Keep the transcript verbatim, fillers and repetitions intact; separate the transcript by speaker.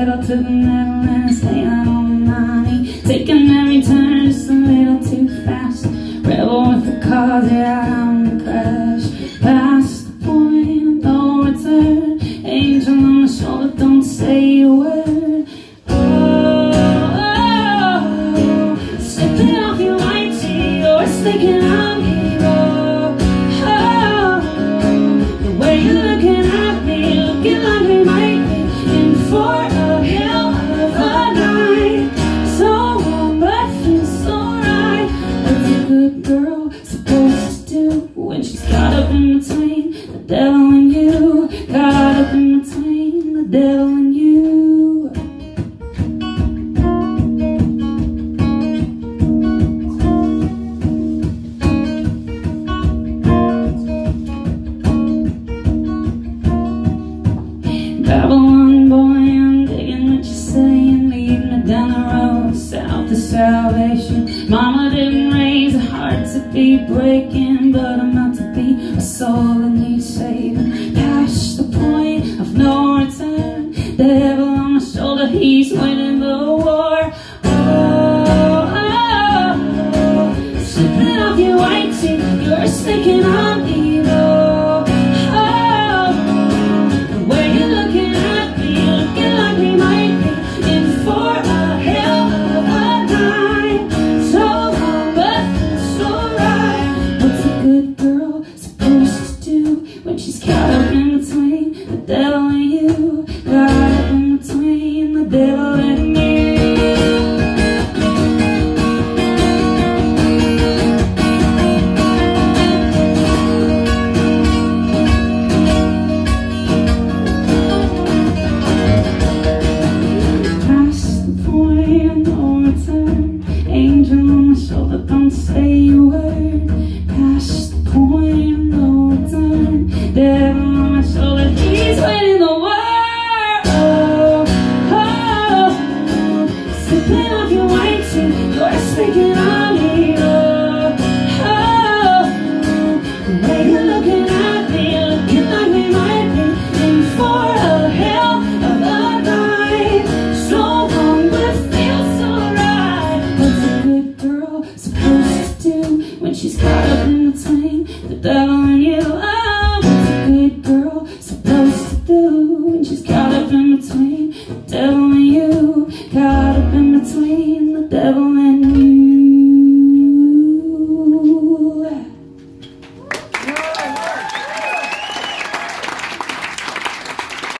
Speaker 1: pedal to the metal and staying on money, taking every turn just a little too fast. Rebel with the cause, yeah, I'm the crash. Past the point of no return, angel on my shoulder, don't say a word. Oh, oh, oh. Slipping off your white tee, you're sticking on me, oh, oh. The way you're looking at me, looking like we might be in for a hell of a night. So warm but feels so right. What's a good girl supposed to do when she's caught up in between the devil and you? Caught up in between the devil and you. Babylon boy, I'm digging what you're saying, leading me down the road south to salvation. Mama didn't raise a heart to be breaking, but I'm meant to be a soul that needs saving. Past the point of no return, the devil on my shoulder, he's winning the war. Oh, oh, oh. Slipping off your white tee, you're sticking on me, oh. When she's caught